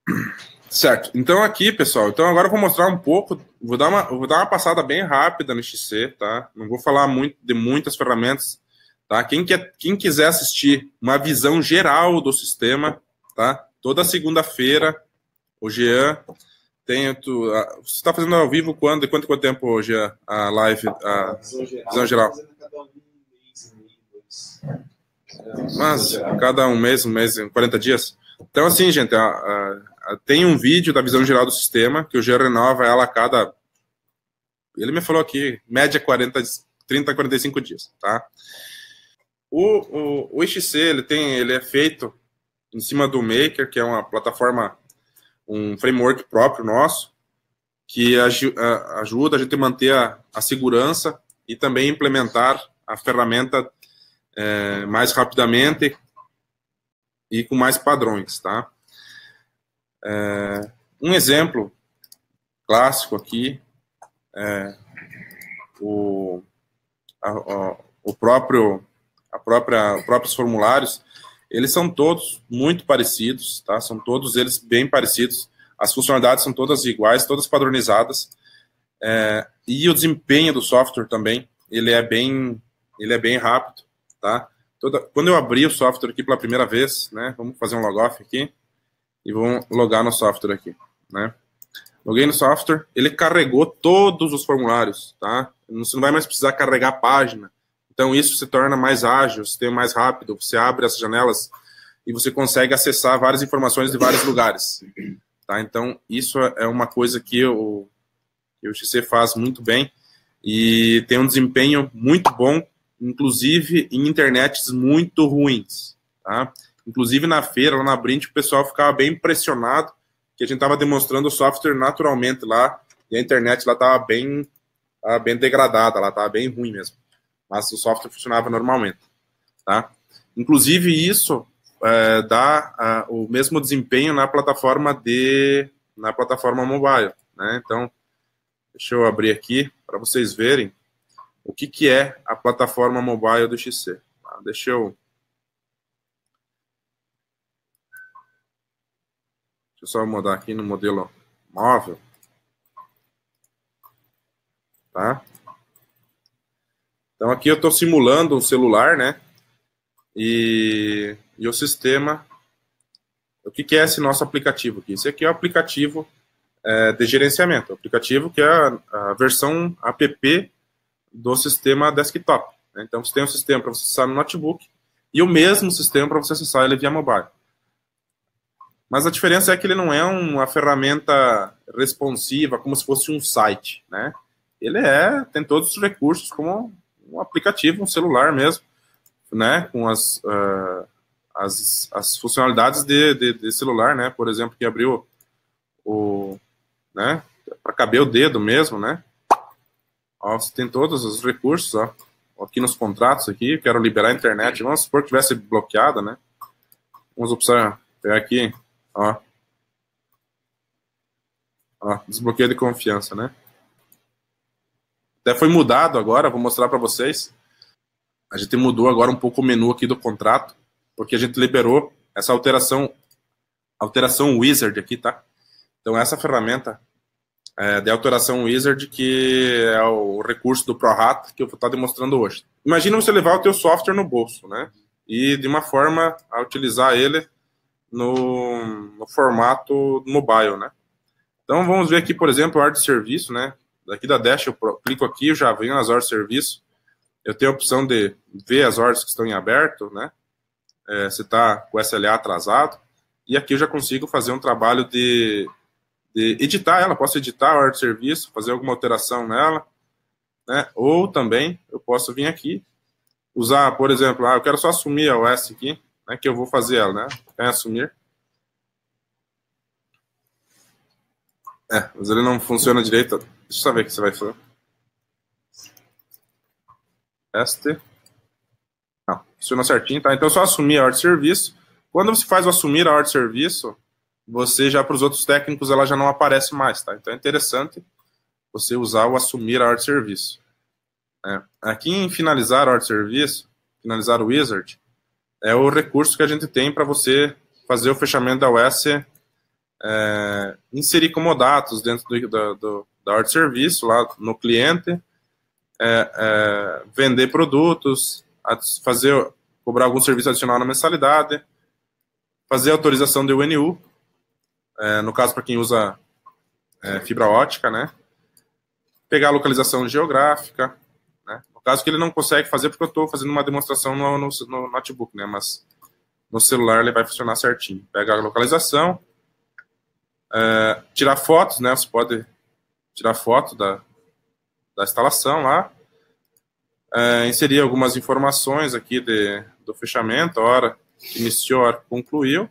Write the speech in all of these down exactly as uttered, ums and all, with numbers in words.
Certo. Então aqui, pessoal, então agora eu vou mostrar um pouco, vou dar uma, vou dar uma passada bem rápida no X C, tá? Não vou falar muito de muitas ferramentas, tá? Quem, quer, quem quiser assistir uma visão geral do sistema, tá? Toda segunda-feira, o Jean tem... Tu, a, você está fazendo ao vivo quando? De quanto, quanto tempo, Jean, a live, a visão geral? Visão geral. Mas cada um mês, um mês, quarenta dias. Então, assim, gente, a, a, a, tem um vídeo da visão geral do sistema, que o Jean renova ela a cada... Ele me falou aqui, média quarenta, trinta a quarenta e cinco dias, tá? O, o, o X C, ele, tem, ele é feito em cima do Maker, que é uma plataforma, um framework próprio nosso, que aj, a, ajuda a gente a manter a, a segurança e também implementar a ferramenta é, mais rapidamente e com mais padrões, tá? É, um exemplo clássico aqui é o, a, a, o próprio, a própria, os próprios formulários. Eles são todos muito parecidos, tá? São todos eles bem parecidos. As funcionalidades são todas iguais, todas padronizadas. É, e o desempenho do software também, ele é bem, ele é bem rápido, tá? Toda, quando eu abri o software aqui pela primeira vez, né, vamos fazer um logoff aqui e vamos logar no software aqui, né? Loguei no software, ele carregou todos os formulários, tá? Você não vai mais precisar carregar a página. Então isso se torna mais ágil, o sistema mais rápido. Você abre as janelas e você consegue acessar várias informações de vários lugares, tá? Então isso é uma coisa que o, que o X C faz muito bem e tem um desempenho muito bom, inclusive em internets muito ruins, tá? Inclusive na feira, lá na Brint, o pessoal ficava bem impressionado que a gente estava demonstrando o software naturalmente lá, e a internet lá estava bem, tava bem degradada, lá estava bem ruim mesmo. Mas o software funcionava normalmente, tá? Inclusive isso é, dá a, o mesmo desempenho na plataforma de, na plataforma mobile, né? Então, deixa eu abrir aqui para vocês verem o que, que é a plataforma mobile do X C. Tá? Deixa eu... Deixa eu só mudar aqui no modelo móvel. Tá? Então, aqui eu estou simulando um celular, né? E, e o sistema... O que, que é esse nosso aplicativo aqui? Esse aqui é o aplicativo é, de gerenciamento. O aplicativo que é a, a versão app do sistema desktop. Né? Então, você tem um sistema para você acessar no notebook e o mesmo sistema para você acessar ele via mobile. Mas a diferença é que ele não é uma ferramenta responsiva, como se fosse um site, né? Ele é, tem todos os recursos como um aplicativo, um celular mesmo, né? Com as, uh, as, as funcionalidades de, de, de celular, né? Por exemplo, que abriu o... né? Para caber o dedo mesmo, né? Ó, você tem todos os recursos, ó. Aqui nos contratos, aqui, quero liberar a internet. Vamos supor que tivesse bloqueada, né? Vamos opção, pegar aqui, ó. Ó, desbloqueio de confiança, né? Até foi mudado agora, vou mostrar para vocês. A gente mudou agora um pouco o menu aqui do contrato, porque a gente liberou essa alteração, alteração wizard aqui, tá? Então essa ferramenta é, de alteração wizard, que é o recurso do ProRat que eu vou estar demonstrando hoje. Imagina você levar o teu software no bolso, né? E de uma forma a utilizar ele no, no formato mobile, né? Então vamos ver aqui, por exemplo, a ordem de serviço, né? Daqui da Dash eu clico aqui, eu já venho nas ordens de serviço. Eu tenho a opção de ver as ordens que estão em aberto, né? É, se está com o S L A atrasado. E aqui eu já consigo fazer um trabalho de, de editar ela. Posso editar a ordem de serviço, fazer alguma alteração nela, né? Ou também eu posso vir aqui, usar, por exemplo, ah, eu quero só assumir a O S aqui, né? Que eu vou fazer ela, né? Quer assumir. É, mas ele não funciona direito. Deixa eu só ver o que você vai fazer. Teste. Não, funciona certinho, tá? Então é só assumir a ordem de serviço. Quando você faz o assumir a ordem de serviço, você já, para os outros técnicos, ela já não aparece mais, tá? Então é interessante você usar o assumir a ordem de serviço. É. Aqui em finalizar a ordem de serviço, finalizar o wizard, é o recurso que a gente tem para você fazer o fechamento da O S é, inserir comodatos dentro do, do, do, da ordem de serviço, lá no cliente, é, é, vender produtos, fazer, cobrar algum serviço adicional na mensalidade, fazer autorização de U N U, é, no caso para quem usa é, fibra ótica, né? Pegar a localização geográfica, né? No caso que ele não consegue fazer, porque eu estou fazendo uma demonstração no, no, no notebook, né? Mas no celular ele vai funcionar certinho. Pega a localização, é, tirar fotos, né? Você pode tirar foto da, da instalação lá, é, inserir algumas informações aqui de, do fechamento, a hora que iniciou, a hora que concluiu.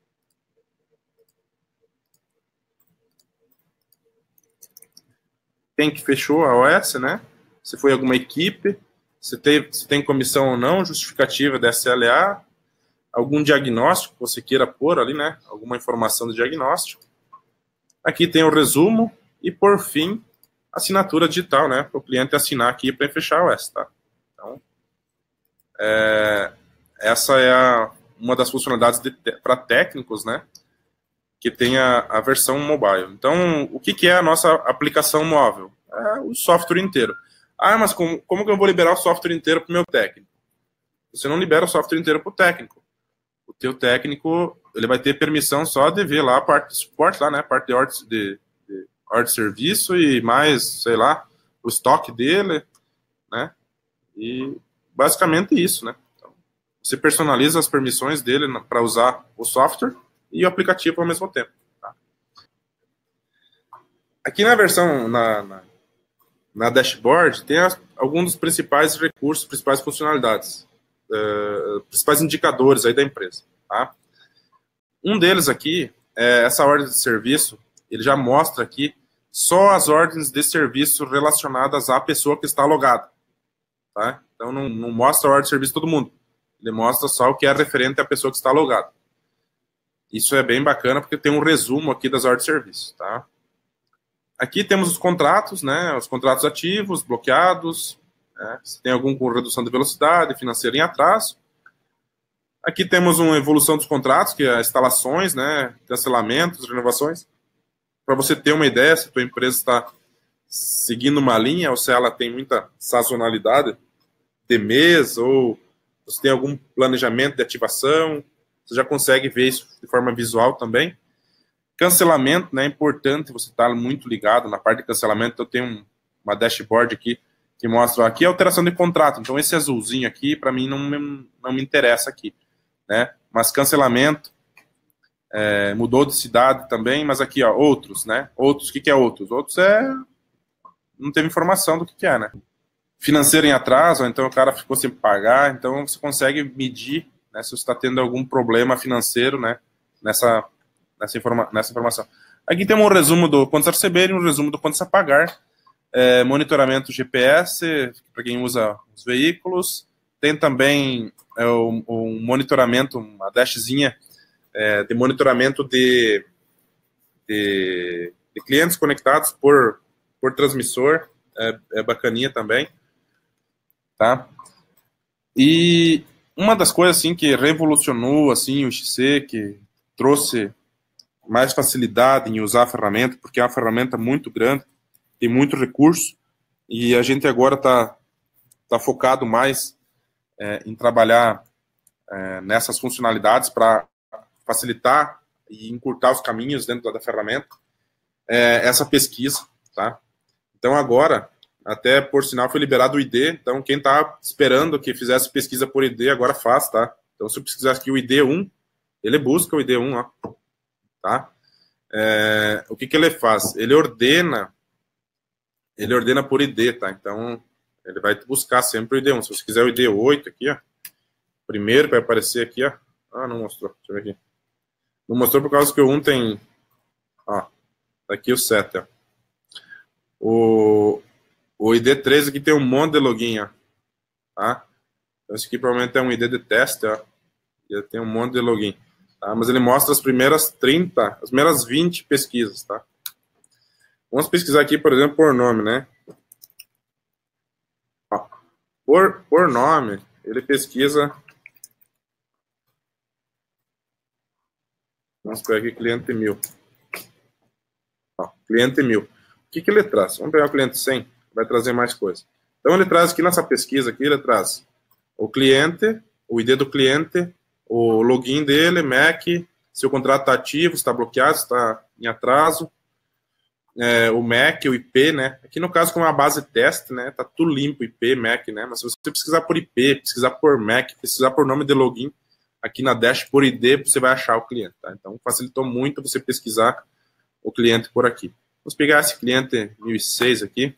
Quem que fechou a O S, né? Se foi alguma equipe, se tem, se tem comissão ou não, justificativa da S L A, algum diagnóstico que você queira pôr ali, né? Alguma informação do diagnóstico. Aqui tem o resumo e, por fim, assinatura digital, né? Para o cliente assinar aqui para fechar a O S, tá? Então, é, essa é a, uma das funcionalidades para técnicos, né? Que tem a, a versão mobile. Então, o que, que é a nossa aplicação móvel? É o software inteiro. Ah, mas como, como que eu vou liberar o software inteiro para o meu técnico? Você não libera o software inteiro para o técnico. O teu técnico, ele vai ter permissão só de ver lá a parte de suporte, lá, né? A parte de ordem de, de, ordem de serviço e mais, sei lá, o estoque dele, né? E basicamente isso, né? Então, você personaliza as permissões dele para usar o software e o aplicativo ao mesmo tempo. Tá? Aqui na versão, na, na, na dashboard, tem as, alguns dos principais recursos, principais funcionalidades, uh, principais indicadores aí da empresa. Tá? Um deles aqui, é essa ordem de serviço, ele já mostra aqui só as ordens de serviço relacionadas à pessoa que está logada. Tá? Então, não, não mostra a ordem de serviço de todo mundo. Ele mostra só o que é referente à pessoa que está logada. Isso é bem bacana, porque tem um resumo aqui das ordens de serviço, tá? Aqui temos os contratos, né? Os contratos ativos, bloqueados, né? Se tem algum com redução de velocidade, financeiro em atraso. Aqui temos uma evolução dos contratos, que é instalações, né? Cancelamentos, renovações. Para você ter uma ideia, se a tua empresa está seguindo uma linha, ou se ela tem muita sazonalidade de mês, ou se tem algum planejamento de ativação, você já consegue ver isso de forma visual também. Cancelamento, né? É importante você estar muito ligado na parte de cancelamento. Eu tenho uma dashboard aqui que mostra aqui a alteração de contrato. Então, esse azulzinho aqui, para mim, não me, não me interessa aqui, né? Mas cancelamento, é, mudou de cidade também, mas aqui, ó, outros, né? Outros, o que, que é outros? Outros é... não teve informação do que, que é, né? Financeiro em atraso, então o cara ficou sem pagar, então você consegue medir, né, se você está tendo algum problema financeiro, né, nessa, nessa, informa nessa informação. Aqui tem um resumo do quanto receber e um resumo do quanto a pagar. É, monitoramento G P S, para quem usa os veículos. Tem também é, um, um monitoramento, uma dashzinha é, de monitoramento de, de, de clientes conectados por, por transmissor. É, é bacaninha também. Tá? E uma das coisas assim que revolucionou assim o X C, que trouxe mais facilidade em usar a ferramenta, porque é uma ferramenta muito grande, tem muito recurso, e a gente agora está tá focado mais é, em trabalhar é, nessas funcionalidades para facilitar e encurtar os caminhos dentro da ferramenta, é, essa pesquisa, tá? Então agora, até por sinal foi liberado o I D, então quem está esperando que fizesse pesquisa por I D, agora faz, tá? Então se eu precisar aqui o I D um, ele busca o I D um, ó, tá? É, o que que ele faz? Ele ordena, ele ordena por I D, tá? Então ele vai buscar sempre o I D um. Se você quiser o I D oito aqui, ó, primeiro vai aparecer aqui, ó. Ah, não mostrou, deixa eu ver aqui. Não mostrou por causa que o um tem, ó, tá aqui o sete, ó. O O I D três aqui tem um monte de login, ó, tá? Então esse aqui provavelmente é um I D de teste, ó. E tem um monte de login, tá? Mas ele mostra as primeiras trinta, as primeiras vinte pesquisas, tá? Vamos pesquisar aqui, por exemplo, por nome, né? Ó, por, por nome, ele pesquisa... Vamos pegar aqui cliente mil. Ó, cliente mil. O que, que ele traz? Vamos pegar o cliente cem, vai trazer mais coisa. Então ele traz aqui nessa pesquisa aqui, ele traz o cliente, o I D do cliente, o login dele, M A C, se o contrato está ativo, se está bloqueado, se está em atraso, é, o M A C, o I P, né? Aqui no caso, como é uma base teste, né? Tá tudo limpo, I P, M A C, né? Mas se você pesquisar por I P, pesquisar por M A C, pesquisar por nome de login, aqui na Dash por I D, você vai achar o cliente, tá? Então facilitou muito você pesquisar o cliente por aqui. Vamos pegar esse cliente mil e seis aqui.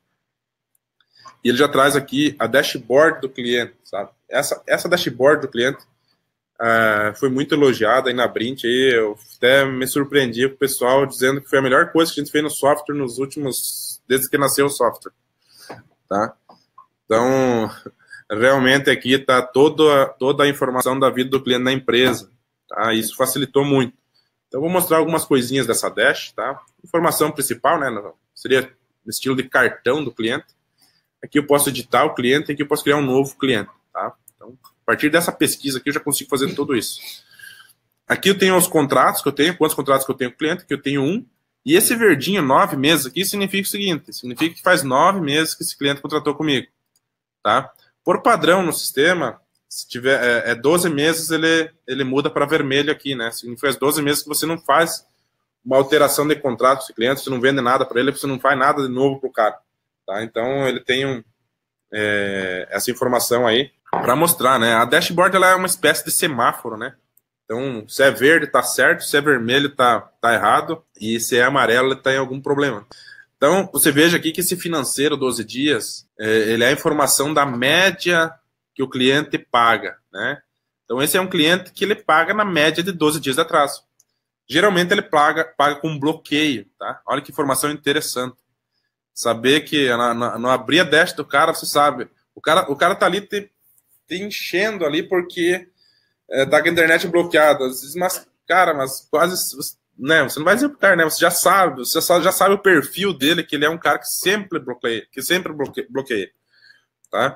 E ele já traz aqui a dashboard do cliente, sabe? Essa, essa dashboard do cliente uh, foi muito elogiada aí na Brint. Aí eu até me surpreendi com o pessoal dizendo que foi a melhor coisa que a gente fez no software nos últimos... desde que nasceu o software, tá? Então, realmente aqui está toda, toda a informação da vida do cliente na empresa, tá? Isso facilitou muito. Então, vou mostrar algumas coisinhas dessa Dash, tá? Informação principal, né? Seria no estilo de cartão do cliente. Aqui eu posso editar o cliente, aqui eu posso criar um novo cliente, tá? Então, a partir dessa pesquisa aqui eu já consigo fazer tudo isso. Aqui eu tenho os contratos que eu tenho, quantos contratos que eu tenho com o cliente, que eu tenho um, e esse verdinho, nove meses aqui, significa o seguinte, significa que faz nove meses que esse cliente contratou comigo, tá? Por padrão no sistema, se tiver é, é doze meses, ele, ele muda para vermelho aqui, né? Significa faz doze meses que você não faz uma alteração de contrato com esse cliente, você não vende nada para ele, você não faz nada de novo para o cara. Tá? Então, ele tem um, é, essa informação aí para mostrar, né? A dashboard ela é uma espécie de semáforo, né? Então, se é verde, tá certo, se é vermelho, tá, tá errado, e se é amarelo, ele tá em algum problema. Então, você veja aqui que esse financeiro doze dias, é, ele é a informação da média que o cliente paga, né? Então, esse é um cliente que ele paga na média de doze dias de atraso. Geralmente, ele paga, paga com bloqueio, tá? Olha que informação interessante. Saber que não abrir a dash do cara, você sabe. O cara, o cara tá ali te, te enchendo ali porque é, tá com a internet bloqueada. Às vezes, mas, cara, mas quase. Né, você não vai dizer pro cara, né? Você já sabe, você já sabe o perfil dele, que ele é um cara que sempre bloqueia, que sempre bloqueia. bloqueia tá?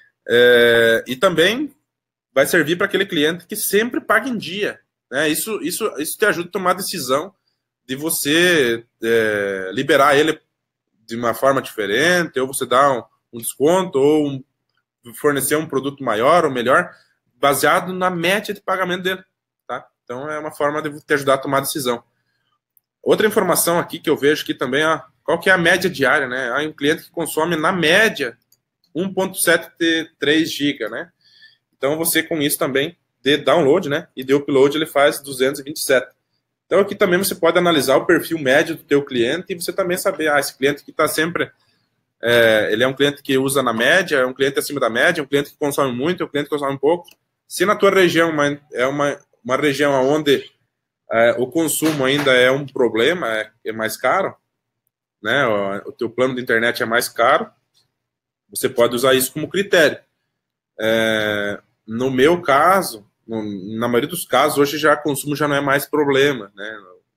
É, e também vai servir para aquele cliente que sempre paga em dia. Né? Isso, isso, isso te ajuda a tomar a decisão de você é, liberar ele de uma forma diferente, ou você dá um, um desconto, ou um, fornecer um produto maior ou melhor, baseado na média de pagamento dele. Tá? Então, é uma forma de te ajudar a tomar a decisão. Outra informação aqui que eu vejo aqui também, ó, qual que é a média diária, né? Há um cliente que consome, na média, um vírgula setenta e três gigas, né? Então, você, com isso também, de download, né? E de upload, ele faz duzentos e vinte e sete. Então, aqui também você pode analisar o perfil médio do teu cliente e você também saber, ah, esse cliente que está sempre, é, ele é um cliente que usa na média, é um cliente acima da média, é um cliente que consome muito, é um cliente que consome pouco. Se na tua região uma, é uma, uma região onde é, o consumo ainda é um problema, é, é mais caro, né, o, o teu plano de internet é mais caro, você pode usar isso como critério. É, no meu caso, na maioria dos casos, hoje já consumo já não é mais problema, né?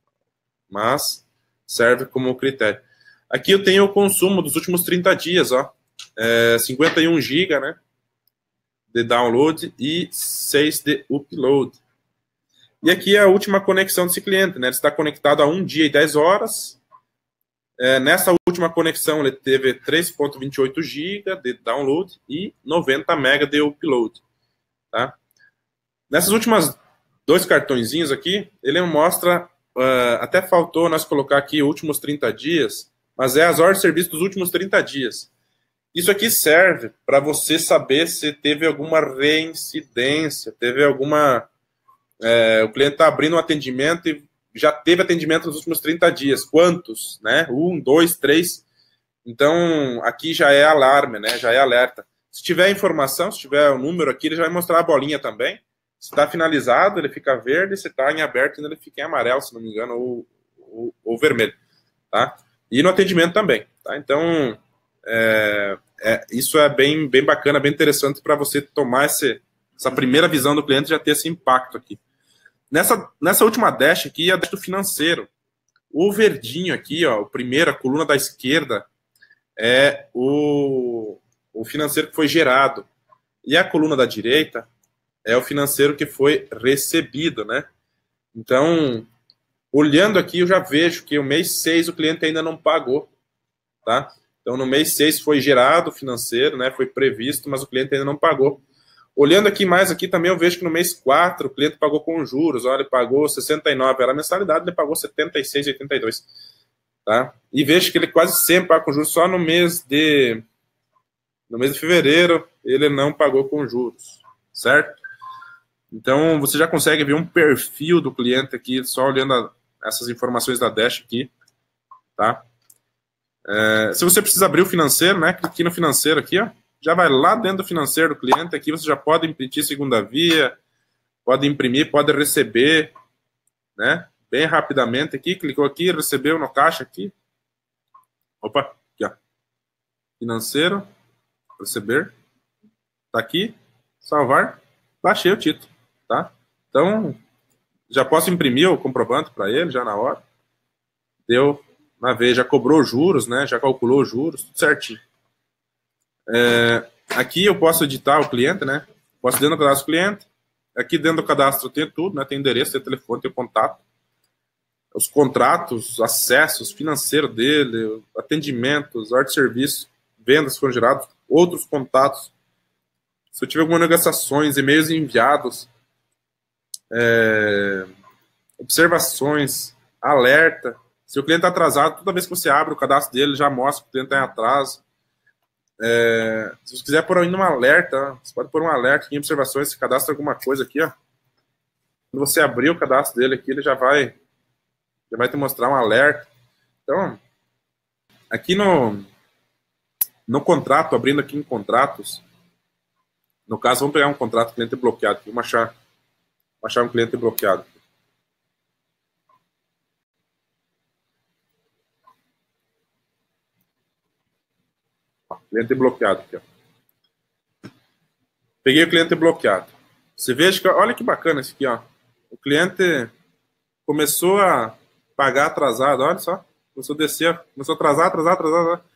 Mas serve como critério. Aqui eu tenho o consumo dos últimos trinta dias, ó. É, cinquenta e um gigas, né? De download e seis de upload. E aqui é a última conexão desse cliente, né? Ele está conectado há um dia e dez horas. É, nessa última conexão ele teve três vírgula vinte e oito gigas de download e noventa megas de upload, tá? Nessas últimas dois cartõezinhos aqui, ele mostra, uh, até faltou nós colocar aqui últimos trinta dias, mas é as horas de serviço dos últimos trinta dias. Isso aqui serve para você saber se teve alguma reincidência, teve alguma... É, o cliente está abrindo um atendimento e já teve atendimento nos últimos trinta dias. Quantos? Né? Um, dois, três. Então, aqui já é alarme, né? Já é alerta. Se tiver informação, se tiver o número aqui, ele já vai mostrar a bolinha também. Se está finalizado, ele fica verde. Se está em aberto, ele fica em amarelo, se não me engano, ou, ou, ou vermelho. Tá? E no atendimento também. Tá? Então, é, é, isso é bem, bem bacana, bem interessante para você tomar esse, essa primeira visão do cliente e já ter esse impacto aqui. Nessa, nessa última dash aqui, a dash do financeiro. O verdinho aqui, ó, o primeiro, a coluna da esquerda, é o, o financeiro que foi gerado. E a coluna da direita é o financeiro que foi recebido, né? Então, olhando aqui, eu já vejo que o mês seis o cliente ainda não pagou, tá? Então, no mês seis foi gerado financeiro, né? Foi previsto, mas o cliente ainda não pagou. Olhando aqui mais aqui também, eu vejo que no mês quatro o cliente pagou com juros. Olha, ele pagou sessenta e nove, era a mensalidade, ele pagou setenta e seis vírgula oitenta e dois. Tá? E vejo que ele quase sempre paga com juros. Só no mês de no mês de fevereiro ele não pagou com juros, certo? Então, você já consegue ver um perfil do cliente aqui, só olhando a, essas informações da Dash aqui, tá? É, se você precisa abrir o financeiro, né? Clique no financeiro aqui, ó. Já vai lá dentro do financeiro do cliente. Aqui você já pode imprimir segunda via, pode imprimir, pode receber, né? Bem rapidamente aqui. Clicou aqui, recebeu no caixa aqui. Opa, aqui, ó. Financeiro, receber. Tá aqui, salvar. Baixei o título, tá? Então, já posso imprimir o comprovante para ele, já na hora. Deu na vez, já cobrou juros, né? Já calculou os juros, tudo certinho. É, aqui eu posso editar o cliente, né? Posso dentro do cadastro do cliente. Aqui dentro do cadastro tem tudo, né? Tem endereço, tem telefone, tem contato. Os contratos, acessos financeiros dele, atendimentos, ordem de serviço, vendas foram geradas, outros contatos. Se eu tiver algumas negociações, e-mails enviados, é, observações, alerta. Se o cliente está atrasado, toda vez que você abre o cadastro dele, já mostra que o cliente está em atraso. É, se você quiser pôr ainda um alerta, você pode pôr um alerta aqui em observações, se cadastra alguma coisa aqui, ó. Quando você abrir o cadastro dele aqui, ele já vai, já vai te mostrar um alerta. Então, aqui no, no contrato, abrindo aqui em contratos, no caso, vamos pegar um contrato cliente bloqueado aqui, vamos achar, vamos achar um cliente bloqueado. Cliente bloqueado aqui, ó. Peguei o cliente bloqueado. Você veja que, olha que bacana esse aqui, ó. O cliente começou a pagar atrasado, olha só. Começou a descer, começou a atrasar, atrasar, atrasar. atrasar.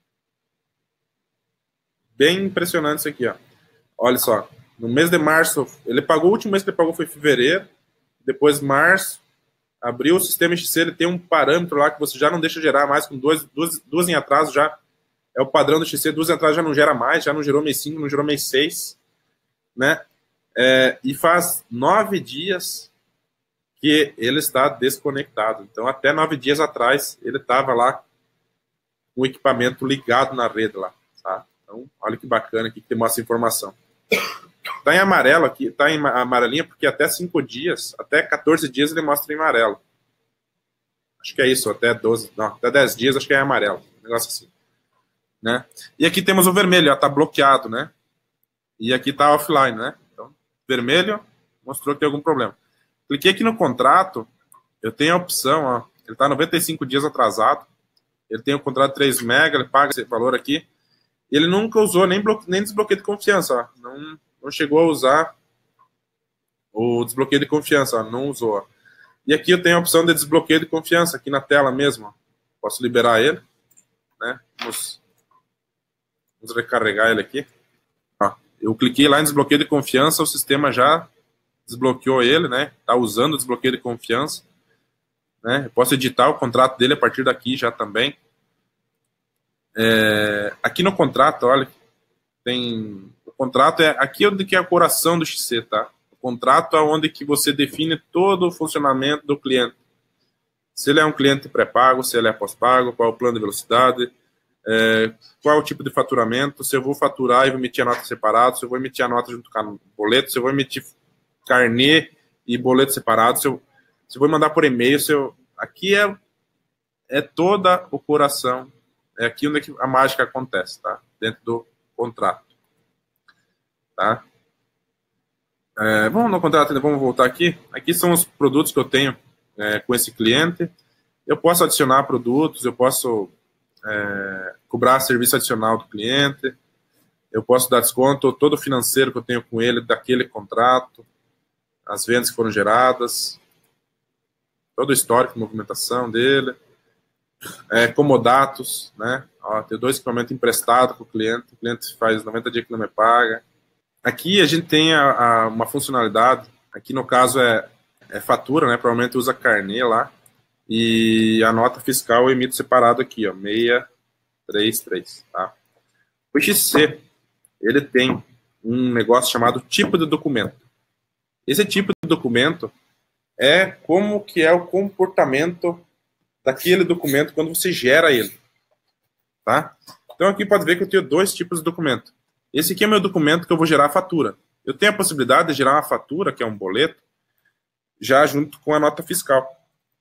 Bem impressionante isso aqui, ó. Olha só. No mês de março, ele pagou, o último mês que ele pagou foi fevereiro. Depois, março, abriu o sistema X C, ele tem um parâmetro lá que você já não deixa gerar mais, com duas, duas, duas em atraso já. É o padrão do X C, duas entradas já não gera mais, já não gerou mês cinco, não gerou mês seis, né? É, e faz nove dias que ele está desconectado. Então, até nove dias atrás, ele estava lá com o equipamento ligado na rede lá, tá? Então, olha que bacana aqui que tem essa informação. Está em amarelo aqui, está em amarelinha, porque até cinco dias, até quatorze dias ele mostra em amarelo. Acho que é isso, até doze, não, até dez dias acho que é amarelo, um negócio assim. Né? E aqui temos o vermelho, está bloqueado, né? E aqui está offline, né? Então, vermelho mostrou que tem algum problema. Cliquei aqui no contrato, eu tenho a opção, ó, ele está noventa e cinco dias atrasado, ele tem o contrato de três mega, ele paga esse valor aqui, ele nunca usou nem, nem desbloqueio de confiança, ó, não, não chegou a usar o desbloqueio de confiança, ó, não usou. Ó. E aqui eu tenho a opção de desbloqueio de confiança, aqui na tela mesmo, ó. Posso liberar ele, né? Vamos Vamos recarregar ele aqui. Ó, eu cliquei lá em desbloqueio de confiança, o sistema já desbloqueou ele, né? Está usando o desbloqueio de confiança. Né? Eu posso editar o contrato dele a partir daqui já também. É, aqui no contrato, olha, tem... O contrato é aqui onde que é o coração do X C, tá? O contrato é onde que você define todo o funcionamento do cliente. Se ele é um cliente pré-pago, se ele é pós-pago, qual é o plano de velocidade, É, qual é o tipo de faturamento, se eu vou faturar e vou emitir a nota separado, se eu vou emitir a nota junto com o boleto, se eu vou emitir carnê e boleto separado, se eu, se eu vou mandar por e-mail, se eu... aqui é, é toda o coração, é aqui onde a mágica acontece, tá? Dentro do contrato. Tá? É, vamos no contrato, vamos voltar aqui. Aqui são os produtos que eu tenho é, com esse cliente. Eu posso adicionar produtos, eu posso É, cobrar serviço adicional do cliente, eu posso dar desconto, todo o financeiro que eu tenho com ele, daquele contrato, as vendas que foram geradas, todo o histórico de movimentação dele, é, comodatos, né? Ó, tem dois equipamentos emprestados para o cliente, o cliente faz noventa dias que não me paga. Aqui a gente tem a, a, uma funcionalidade, aqui no caso é, é fatura, né? Provavelmente usa carnê lá. E a nota fiscal eu emito separado aqui, ó, seiscentos e trinta e três, tá? O X C, ele tem um negócio chamado tipo de documento. Esse tipo de documento é como que é o comportamento daquele documento quando você gera ele, tá? Então aqui pode ver que eu tenho dois tipos de documento. Esse aqui é o meu documento que eu vou gerar a fatura. Eu tenho a possibilidade de gerar uma fatura, que é um boleto, já junto com a nota fiscal.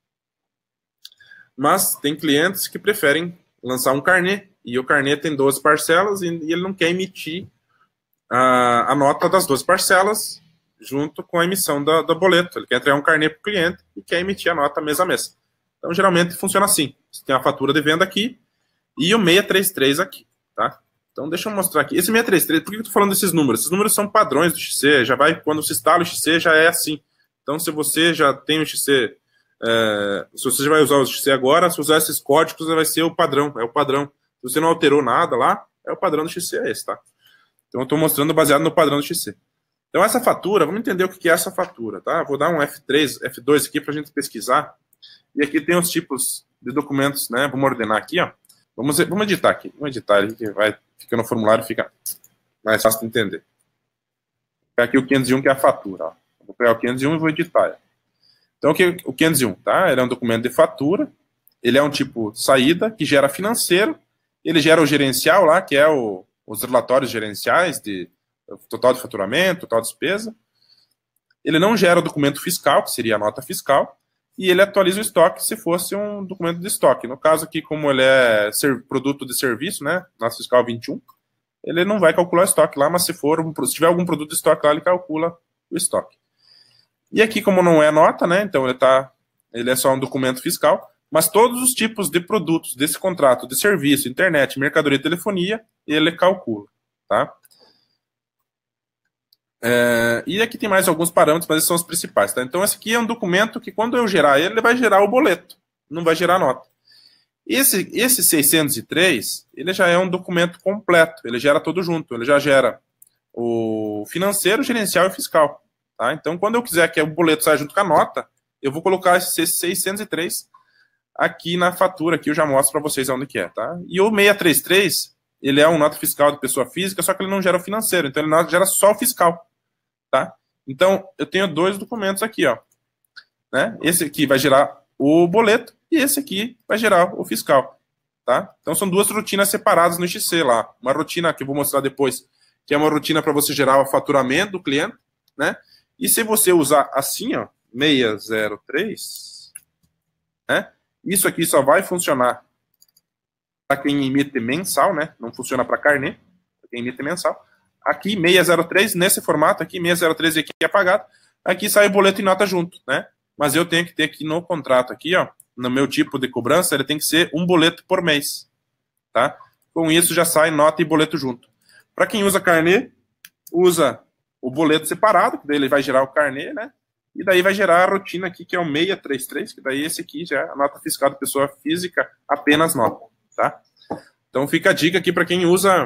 Mas tem clientes que preferem lançar um carnê, e o carnê tem doze parcelas, e ele não quer emitir a, a nota das doze parcelas junto com a emissão da, do boleto. Ele quer entregar um carnê para o cliente e quer emitir a nota mês a mês. Então, geralmente, funciona assim. Você tem a fatura de venda aqui e o seiscentos e trinta e três aqui, tá? Então, deixa eu mostrar aqui. Esse seiscentos e trinta e três, por que eu estou falando desses números? Esses números são padrões do X C, já vai, quando se instala o X C, já é assim. Então, se você já tem o X C, é, se você já vai usar o X C agora, se usar esses códigos, vai ser o padrão, é o padrão. Se você não alterou nada lá, é o padrão do X C, é esse, tá? Então, eu estou mostrando baseado no padrão do X C. Então, essa fatura, vamos entender o que é essa fatura, tá? Vou dar um F três, F dois aqui para a gente pesquisar. E aqui tem os tipos de documentos, né? Vamos ordenar aqui, ó. Vamos, vamos editar aqui. Vamos editar ali, que vai, fica no formulário, fica mais fácil de entender. Vou pegar aqui o quinhentos e um, que é a fatura, ó. Vou pegar o quinhentos e um e vou editar. Então, aqui, o quinhentos e um, tá? Ele é um documento de fatura. Ele é um tipo saída, que gera financeiro. Ele gera o gerencial lá, que é o, os relatórios gerenciais de total de faturamento, total de despesa. Ele não gera o documento fiscal, que seria a nota fiscal, e ele atualiza o estoque se fosse um documento de estoque. No caso aqui, como ele é ser, produto de serviço, né, nota fiscal vinte e um, ele não vai calcular o estoque lá, mas se for um, se tiver algum produto de estoque lá, ele calcula o estoque. E aqui, como não é nota, né, então ele, tá, ele é só um documento fiscal, mas todos os tipos de produtos desse contrato de serviço, internet, mercadoria e telefonia, ele calcula, tá? É, e aqui tem mais alguns parâmetros, mas esses são os principais, tá? Então, esse aqui é um documento que, quando eu gerar ele, ele vai gerar o boleto, não vai gerar nota. Esse, esse seiscentos e três, ele já é um documento completo, ele gera tudo junto, ele já gera o financeiro, gerencial e fiscal, tá? Então, quando eu quiser que o boleto saia junto com a nota, eu vou colocar esse seiscentos e três aqui na fatura, aqui eu já mostro para vocês onde que é, tá? E o seiscentos e trinta e três, ele é um nota fiscal de pessoa física, só que ele não gera o financeiro, então ele gera só o fiscal. Tá? Então, eu tenho dois documentos aqui, ó. Né? Esse aqui vai gerar o boleto e esse aqui vai gerar o fiscal. Tá? Então, são duas rotinas separadas no X C lá. Uma rotina que eu vou mostrar depois, que é uma rotina para você gerar o faturamento do cliente. Né? E se você usar assim, ó, seiscentos e três, né? Isso aqui só vai funcionar para quem emite mensal, né? Não funciona para carnê, para quem emite mensal. Aqui, seiscentos e três, nesse formato aqui, seiscentos e três aqui é apagado. Aqui sai o boleto e nota junto, né? Mas eu tenho que ter aqui no contrato, aqui, ó, no meu tipo de cobrança, ele tem que ser um boleto por mês, tá? Com isso já sai nota e boleto junto. Para quem usa carnê, usa o boleto separado, que daí ele vai gerar o carnê, né? E daí vai gerar a rotina aqui, que é o seiscentos e trinta e três, que daí esse aqui já é a nota fiscal da pessoa física, apenas nota, tá? Então fica a dica aqui para quem usa...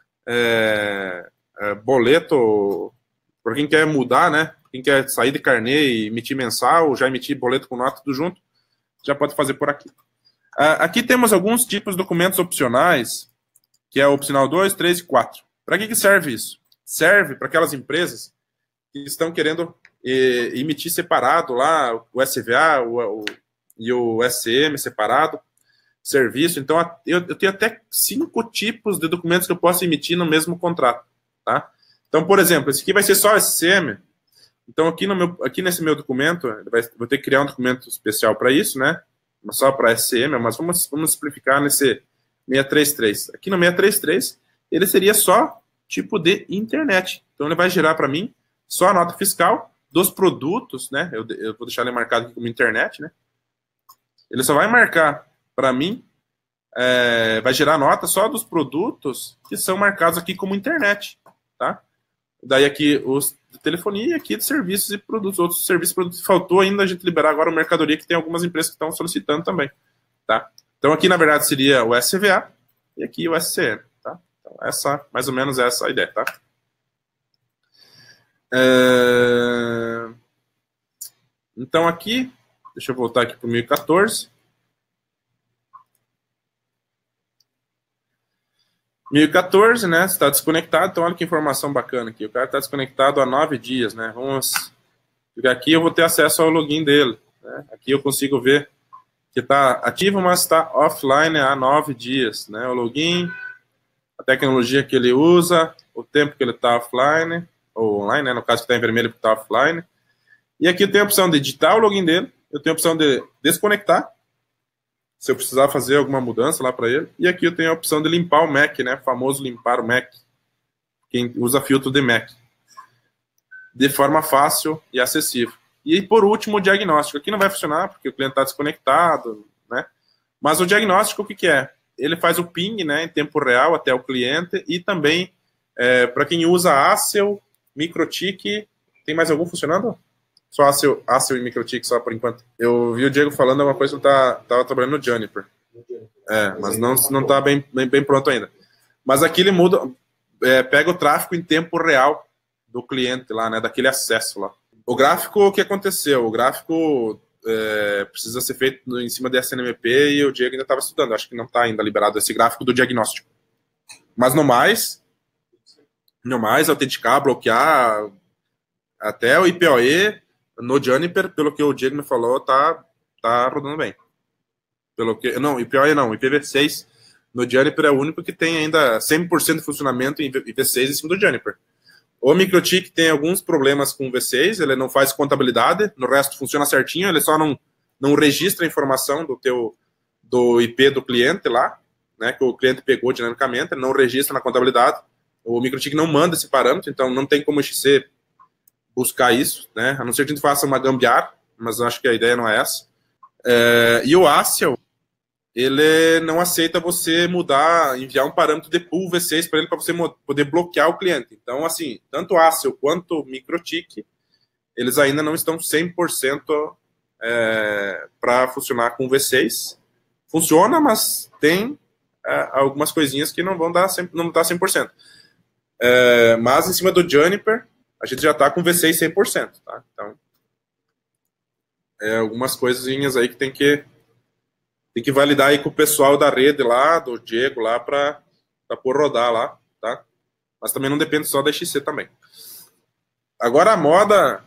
É, é, boleto, para quem quer mudar, né? Quem quer sair de carnê e emitir mensal, já emitir boleto com nota, tudo junto, já pode fazer por aqui. Ah, aqui temos alguns tipos de documentos opcionais, que é o opcional dois, três e quatro. Para que, que serve isso? Serve para aquelas empresas que estão querendo eh, emitir separado lá o S V A o, o, e o S C M separado, serviço. Então, eu, eu tenho até cinco tipos de documentos que eu posso emitir no mesmo contrato, tá? Então, por exemplo, esse aqui vai ser só S C M. Então, aqui, no meu, aqui nesse meu documento, vai, vou ter que criar um documento especial para isso, né? Só para S C M, mas vamos, vamos simplificar nesse seiscentos e trinta e três. Aqui no seiscentos e trinta e três, ele seria só tipo de internet. Então, ele vai gerar para mim só a nota fiscal dos produtos, né? Eu, eu vou deixar ele marcado aqui como internet, né? Ele só vai marcar para mim, é, vai gerar nota só dos produtos que são marcados aqui como internet, tá? Daí aqui os de telefonia, aqui de serviços e produtos, outros serviços e produtos. Faltou ainda a gente liberar agora o mercadoria, que tem algumas empresas que estão solicitando também, tá? Então aqui, na verdade, seria o S V A e aqui o S C M, tá? Então essa, mais ou menos essa a ideia, tá? É... Então aqui Deixa eu voltar aqui para o mil e quatorze. mil e quatorze, né? Está desconectado, então olha que informação bacana aqui. O cara está desconectado há nove dias, né? Vamos ficar aqui, eu vou ter acesso ao login dele, né? Aqui eu consigo ver que está ativo, mas está offline há nove dias, né? O login, a tecnologia que ele usa, o tempo que ele está offline, ou online, né? No caso que está em vermelho, porque está offline. E aqui eu tenho a opção de editar o login dele, eu tenho a opção de desconectar, se eu precisar fazer alguma mudança lá para ele. E aqui eu tenho a opção de limpar o Mac, né? O famoso limpar o Mac. Quem usa filtro de Mac. De forma fácil e acessível. E por último, o diagnóstico. Aqui não vai funcionar, porque o cliente está desconectado, né? Mas o diagnóstico, o que, que é? Ele faz o ping, né, em tempo real até o cliente, e também, é, para quem usa Acel, MikroTik, tem mais algum funcionando? Só Acel, Acel e MikroTik só por enquanto. Eu vi o Diego falando uma coisa que tá, tava trabalhando no Juniper. É, mas não, não tá bem, bem, bem pronto ainda. Mas aqui ele muda, é, pega o tráfego em tempo real do cliente lá, né, daquele acesso lá. O gráfico, o que aconteceu? O gráfico é, precisa ser feito em cima de S N M P e o Diego ainda estava estudando. Acho que não está ainda liberado esse gráfico do diagnóstico. Mas no mais, no mais, autenticar, bloquear até o I P O E no Juniper, pelo que o Diego me falou, tá, tá rodando bem. Pelo que, não, I P O E não, I P v seis no Juniper é o único que tem ainda cem por cento de funcionamento em I P v seis em cima do Juniper. O MikroTik tem alguns problemas com o V seis, ele não faz contabilidade, no resto funciona certinho, ele só não, não registra a informação do teu do I P do cliente lá, né, que o cliente pegou dinamicamente, ele não registra na contabilidade. O MikroTik não manda esse parâmetro, então não tem como o X C buscar isso, né, a não ser que a gente faça uma gambiarra, mas eu acho que a ideia não é essa. É, e o Acel, ele não aceita você mudar, enviar um parâmetro de pool V seis para ele, para você poder bloquear o cliente. Então, assim, tanto o Acel quanto o MikroTik, eles ainda não estão cem por cento é, para funcionar com V seis. Funciona, mas tem é, algumas coisinhas que não vão dar cem, não dar cem por cento. É, mas em cima do Juniper, a gente já está com V seis cem por cento. Tá? Então, é, algumas coisinhas aí que tem que Tem que validar aí com o pessoal da rede lá, do Diego lá, para pôr rodar lá, tá? Mas também não depende só da X C também. Agora a moda,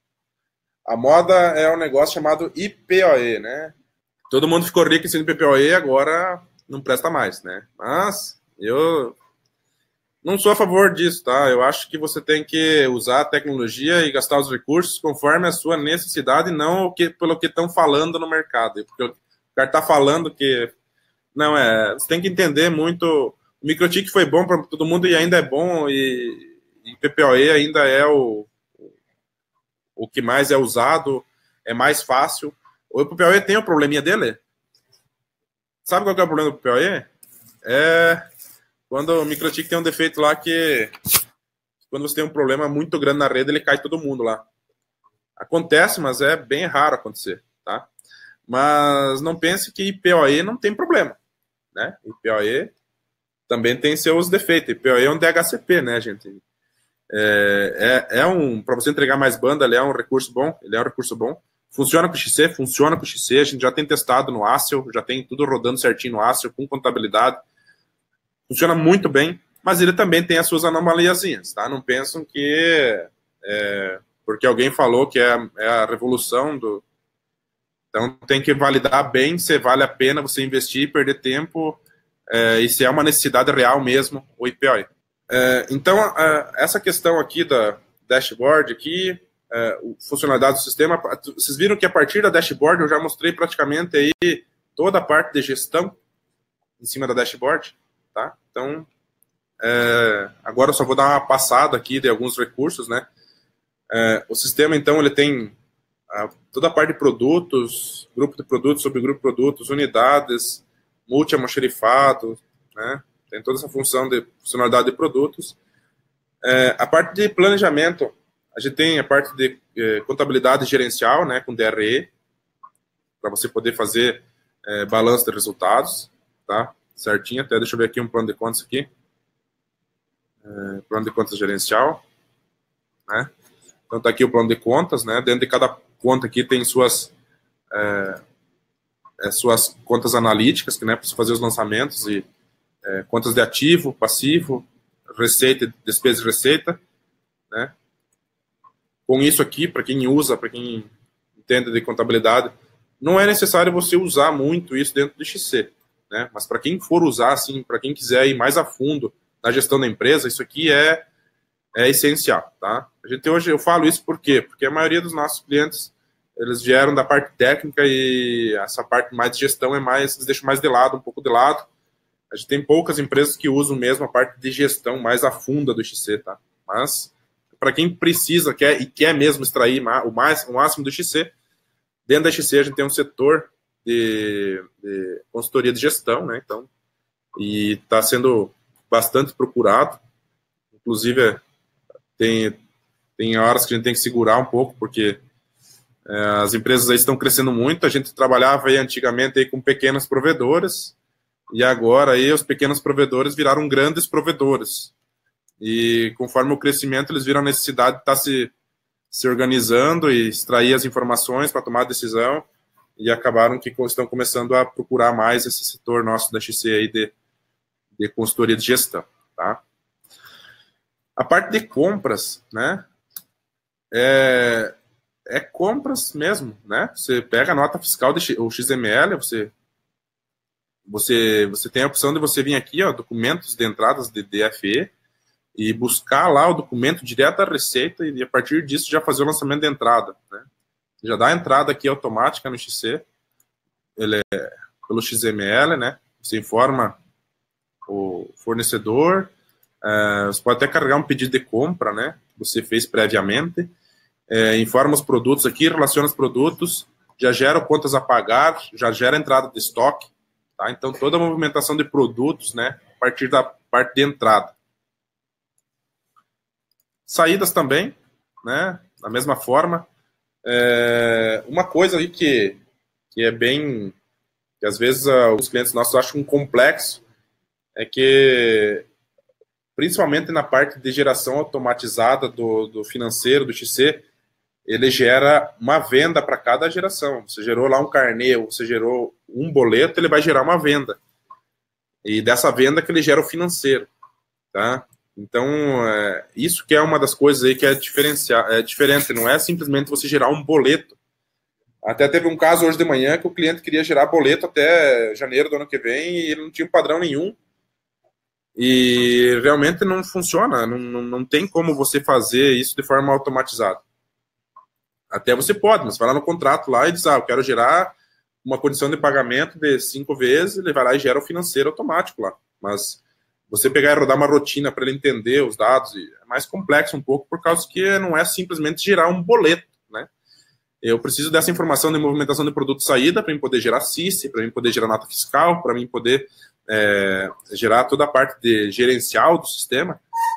a moda é um negócio chamado I P O E, né? Todo mundo ficou rico em cima do I P O E, agora não presta mais, né? Mas eu não sou a favor disso, tá? Eu acho que você tem que usar a tecnologia e gastar os recursos conforme a sua necessidade, não o que, pelo que estão falando no mercado. Porque o cara tá falando que... Não, é... Você tem que entender muito... O MikroTik foi bom para todo mundo e ainda é bom, e, e P P O E ainda é o, o que mais é usado, é mais fácil. O P P O E tem o probleminha dele? Sabe qual que é o problema do P P O E? É quando o MikroTik tem um defeito lá que... Quando você tem um problema muito grande na rede, ele cai todo mundo lá. Acontece, mas é bem raro acontecer, tá? Mas não pense que I P O E não tem problema, né? I P O E também tem seus defeitos. I P O E é um D H C P, né, gente? É, é, é um... Para você entregar mais banda, ele é um recurso bom. Ele é um recurso bom. Funciona com o X C? Funciona com o X C. A gente já tem testado no Acel, já tem tudo rodando certinho no Acel, com contabilidade. Funciona muito bem, mas ele também tem as suas anomaliazinhas, tá? Não pensam que... É, porque alguém falou que é, é a revolução do... Então, tem que validar bem se vale a pena você investir, perder tempo, é, e se é uma necessidade real mesmo, o I P O E. É, então, é, essa questão aqui da dashboard, aqui, é, funcionalidade do sistema, vocês viram que a partir da dashboard eu já mostrei praticamente aí toda a parte de gestão em cima da dashboard, tá? Então, é, agora eu só vou dar uma passada aqui de alguns recursos, né? É, o sistema, então, ele tem a, toda a parte de produtos, grupo de produtos, subgrupo de produtos, unidades, multi-almoxerifado, né? Tem toda essa função de funcionalidade de produtos. É, a parte de planejamento, a gente tem a parte de é, contabilidade gerencial, né, com D R E, para você poder fazer é, balanço de resultados, tá? Certinho, até deixa eu ver aqui um plano de contas aqui. É, plano de contas gerencial, né? Então tá aqui o plano de contas, né? Dentro de cada conta aqui tem suas é, é, suas contas analíticas, que, né, para fazer os lançamentos, e é, contas de ativo, passivo, receita, despesa e receita, né? Com isso aqui, para quem usa, para quem entende de contabilidade, não é necessário você usar muito isso dentro do X C, né? Mas para quem for usar, assim, para quem quiser ir mais a fundo na gestão da empresa, isso aqui é, é essencial, tá? A gente hoje, eu falo isso por quê? Porque a maioria dos nossos clientes, eles vieram da parte técnica e essa parte mais de gestão é mais, eles deixam mais de lado, um pouco de lado. A gente tem poucas empresas que usam mesmo a parte de gestão mais a fundo do X C, tá? Mas, para quem precisa quer, e quer mesmo extrair o, mais, o máximo do X C, dentro da X C a gente tem um setor de, de consultoria de gestão, né? Então, e está sendo bastante procurado. Inclusive, tem, tem horas que a gente tem que segurar um pouco, porque é, as empresas aí estão crescendo muito. A gente trabalhava aí antigamente aí com pequenas provedoras, e agora aí os pequenos provedores viraram grandes provedores. E conforme o crescimento, eles viram a necessidade de estar se, se organizando e extrair as informações para tomar decisão, e acabaram que estão começando a procurar mais esse setor nosso da X C aí de, de consultoria de gestão, tá? A parte de compras, né, é, é compras mesmo, né? Você pega a nota fiscal, de, o X M L, você, você, você tem a opção de você vir aqui, ó, documentos de entradas de D F E, e buscar lá o documento direto da Receita, e a partir disso já fazer o lançamento de entrada, né? Já dá a entrada aqui automática no X C, ele é pelo X M L, né? Você informa o fornecedor, é, você pode até carregar um pedido de compra, né? Que você fez previamente, é, informa os produtos aqui, relaciona os produtos, já gera contas a pagar, já gera entrada de estoque, tá? Então toda a movimentação de produtos, né? A partir da parte de entrada. Saídas também, né? Da mesma forma. É, uma coisa aí que, que é bem, que às vezes uh, os clientes nossos acham um complexo, é que, principalmente na parte de geração automatizada do, do financeiro, do X C, ele gera uma venda para cada geração. Você gerou lá um carnê, você gerou um boleto, ele vai gerar uma venda. E dessa venda que ele gera o financeiro, tá? Então, é, isso que é uma das coisas aí que é, diferenciar, é diferente, não é simplesmente você gerar um boleto. Até teve um caso hoje de manhã que o cliente queria gerar boleto até janeiro do ano que vem e ele não tinha um padrão nenhum. E realmente não funciona, não, não, não tem como você fazer isso de forma automatizada. Até você pode, mas vai lá no contrato lá e diz, ah, eu quero gerar uma condição de pagamento de cinco vezes, ele vai lá e gera o financeiro automático lá. Mas você pegar e rodar uma rotina para ele entender os dados, é mais complexo um pouco, por causa que não é simplesmente gerar um boleto, né? Eu preciso dessa informação de movimentação de produto de saída para mim poder gerar C I C, para mim poder gerar nota fiscal, para mim poder é, gerar toda a parte de gerencial do sistema.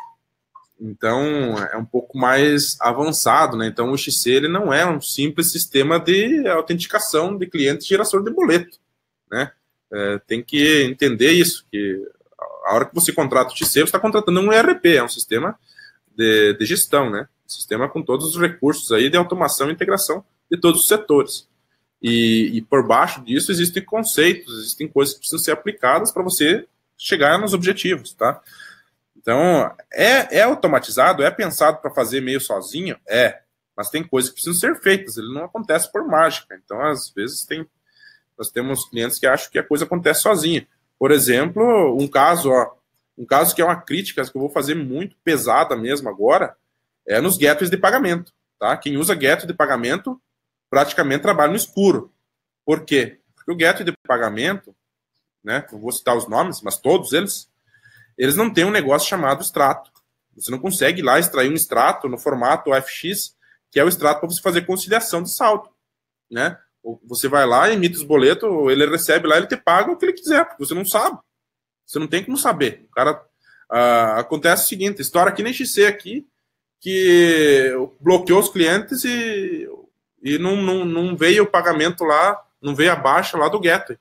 Então, é um pouco mais avançado, né? Então, o X C ele não é um simples sistema de autenticação de cliente e geração de boleto, né? É, tem que entender isso, que a hora que você contrata o X C, você está contratando um E R P, é um sistema de, de gestão, né? Um sistema com todos os recursos aí de automação e integração de todos os setores. E, e por baixo disso existem conceitos, existem coisas que precisam ser aplicadas para você chegar nos objetivos, tá? Então, é, é automatizado, é pensado para fazer meio sozinho? É, mas tem coisas que precisam ser feitas, ele não acontece por mágica. Então, às vezes, tem, nós temos clientes que acham que a coisa acontece sozinha. Por exemplo, um caso, ó, um caso que é uma crítica que eu vou fazer muito pesada mesmo agora, é nos gateways de pagamento, tá? Quem usa gateway de pagamento praticamente trabalha no escuro. Por quê? Porque o gateway de pagamento, né, não vou citar os nomes, mas todos eles, eles não têm um negócio chamado extrato. Você não consegue ir lá extrair um extrato no formato O F X, que é o extrato para você fazer conciliação de saldo, né? Você vai lá, emite os boletos, ele recebe lá, ele te paga o que ele quiser, porque você não sabe. Você não tem como saber. O cara, ah, acontece o seguinte, história aqui na X C aqui, que bloqueou os clientes e, e não, não, não veio o pagamento lá, não veio a baixa lá do gateway,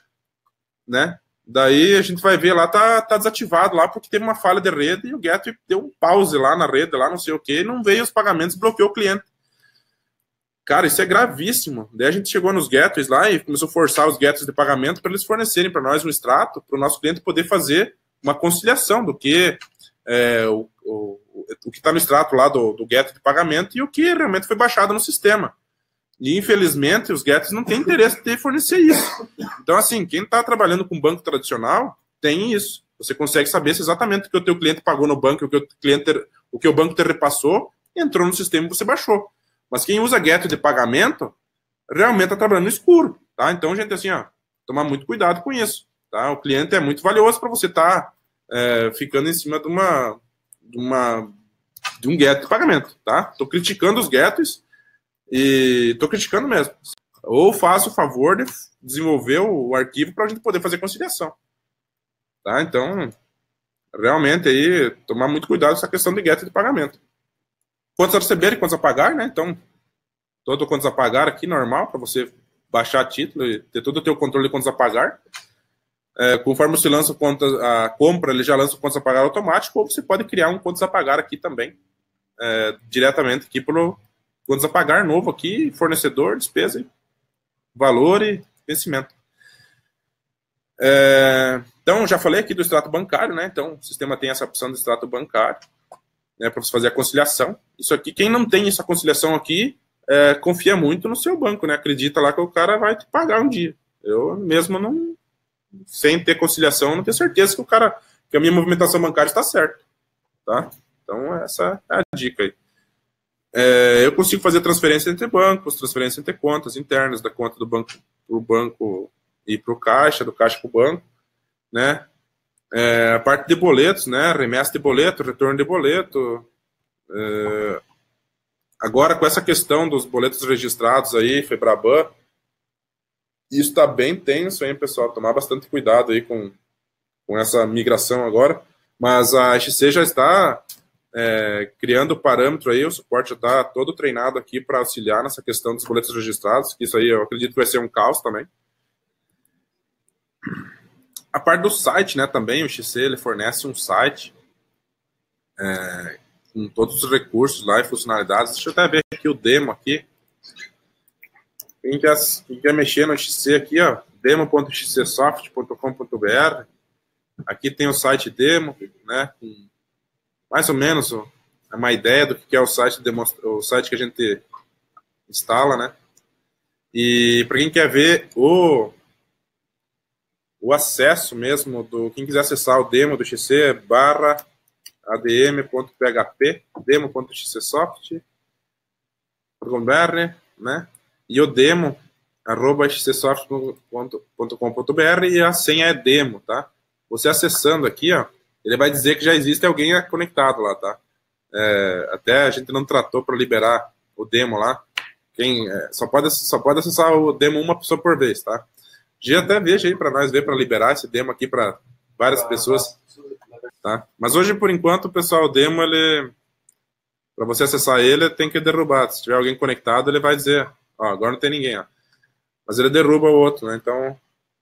né? Daí a gente vai ver lá, tá, tá desativado lá, porque teve uma falha de rede e o gateway deu um pause lá na rede, lá não sei o que, e não veio os pagamentos, bloqueou o cliente. Cara, isso é gravíssimo. Daí a gente chegou nos gateways lá e começou a forçar os gateways de pagamento para eles fornecerem para nós um extrato, para o nosso cliente poder fazer uma conciliação do que é, o, o, o que está no extrato lá do, do gateway de pagamento e o que realmente foi baixado no sistema. E, infelizmente, os gateways não têm interesse de fornecer isso. Então, assim, quem está trabalhando com banco tradicional tem isso. Você consegue saber se exatamente o que o teu cliente pagou no banco, o que o, cliente, o, que o banco te repassou, entrou no sistema e você baixou. Mas quem usa gateway de pagamento realmente está trabalhando no escuro, tá? Então, gente, assim, ó, tomar muito cuidado com isso, tá? O cliente é muito valioso para você estar tá, é, ficando em cima de uma, de uma de um gateway de pagamento, tá? Estou criticando os gateways e estou criticando mesmo. Ou faço o favor de desenvolver o, o arquivo para a gente poder fazer conciliação, tá? Então, realmente aí tomar muito cuidado com essa questão de gateway de pagamento. Quantos a receber e quantos a pagar, né? Então, todo quantos a pagar aqui, normal, para você baixar título e ter todo o teu controle de quantos a pagar. É, conforme você lança contas, a compra, ele já lança o quantos a pagar automático, ou você pode criar um quantos a pagar aqui também, é, diretamente aqui pelo quantos a pagar novo aqui, fornecedor, despesa, valor e vencimento. É, então, já falei aqui do extrato bancário, né? Então, o sistema tem essa opção do extrato bancário, né, para você fazer a conciliação. Isso aqui, quem não tem essa conciliação aqui, é, confia muito no seu banco, né? Acredita lá que o cara vai te pagar um dia. Eu mesmo não, sem ter conciliação, não tenho certeza que o cara, que a minha movimentação bancária está certa, tá? Então essa é a dica aí. É, eu consigo fazer transferência entre bancos, transferência entre contas internas, da conta do banco para o banco e para o caixa, do caixa para o banco, né? É, a parte de boletos, né? Remessa de boleto, retorno de boleto. É, agora, com essa questão dos boletos registrados aí, Febraban, isso está bem tenso, hein, pessoal? Tomar bastante cuidado aí com, com essa migração agora. Mas a X C já está é, criando parâmetro aí, o suporte já está todo treinado aqui para auxiliar nessa questão dos boletos registrados. Isso aí eu acredito que vai ser um caos também. A parte do site, né, também, o X C, ele fornece um site é, com todos os recursos lá e funcionalidades. Deixa eu até ver aqui o demo aqui. Quem quer, quem quer mexer no X C aqui, ó, demo ponto x c soft ponto com ponto b r. Aqui tem o site demo, né, com mais ou menos uma ideia do que é o site, o site que a gente instala, né. E para quem quer ver o o acesso mesmo, do quem quiser acessar o demo do X C, barra adm.php, demo ponto x c soft ponto com ponto b r, né? E o demo, arroba x c soft ponto com ponto b r, e a senha é demo, tá? Você acessando aqui, ó, ele vai dizer que já existe alguém conectado lá, tá? É, até a gente não tratou para liberar o demo lá. Quem, é, só, pode, só pode acessar o demo uma pessoa por vez, tá? Já até veja aí para nós ver, para liberar esse demo aqui para várias pessoas, tá? Mas hoje, por enquanto, o pessoal, o demo, ele, para você acessar ele, tem que derrubar. Se tiver alguém conectado, ele vai dizer, ó, agora não tem ninguém, ó. Mas ele derruba o outro, né? Então,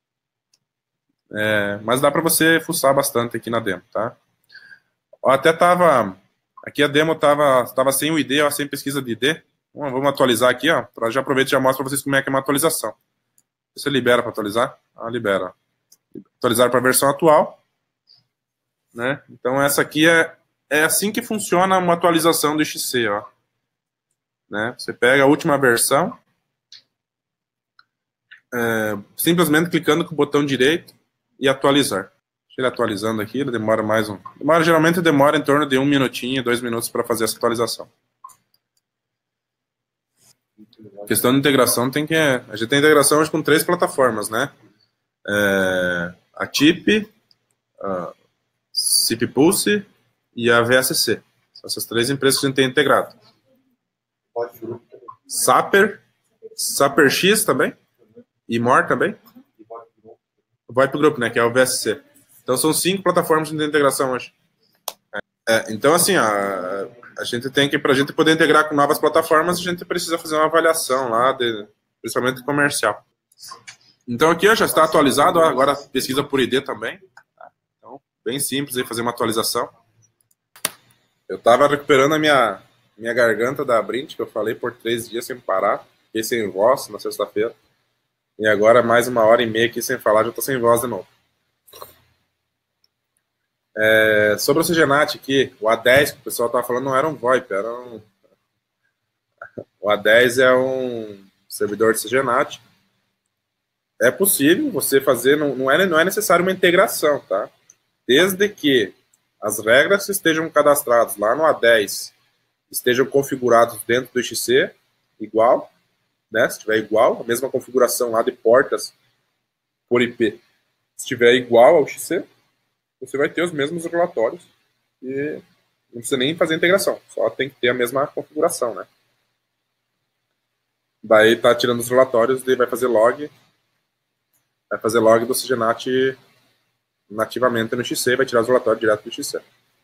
é, mas dá para você fuçar bastante aqui na demo, tá? Ó, até tava, aqui a demo tava, tava sem o I D, ó, sem pesquisa de I D. Bom, vamos atualizar aqui, ó. Pra, já aproveito e já mostro para vocês como é que é uma atualização. Você libera para atualizar? Ah, libera. Atualizar para a versão atual, né? Então essa aqui é, é assim que funciona uma atualização do X C, ó. Né? Você pega a última versão, é, simplesmente clicando com o botão direito e atualizar. Deixa ele atualizando aqui, ele demora mais um. Demora, geralmente demora em torno de um minutinho, dois minutos para fazer essa atualização. Questão de integração tem que... A gente tem integração hoje com três plataformas, né? É, a T I P, a C I P Pulse e a V S C. São essas três empresas que a gente tem integrado. Saper, Saper X também, e More também. O VoIP Group, né? Que é o V S C. Então são cinco plataformas de integração hoje. É, então, assim, a, a gente tem que, para a gente poder integrar com novas plataformas, a gente precisa fazer uma avaliação lá, de, principalmente comercial. Então aqui ó, já está atualizado, ó, agora pesquisa por I D também. Então, bem simples aí fazer uma atualização. Eu estava recuperando a minha, minha garganta da Brint, que eu falei por três dias sem parar. Fiquei sem voz na sexta-feira. E agora, mais uma hora e meia aqui sem falar, já tô sem voz de novo. É, sobre o Segenat aqui, o A dez que o pessoal tava falando não era um VoIP, era um... O A dez é um servidor de Segenat. É possível você fazer, não, não, é, não é necessário uma integração, tá? Desde que as regras estejam cadastradas lá no A dez, estejam configurados dentro do X C, igual, né? Se tiver igual, a mesma configuração lá de portas por I P, se estiver igual ao X C, você vai ter os mesmos relatórios e não precisa nem fazer integração, só tem que ter a mesma configuração, né? Daí tá tirando os relatórios e vai fazer log, vai fazer log do Segenat nativamente no X C, vai tirar os relatórios direto do X C.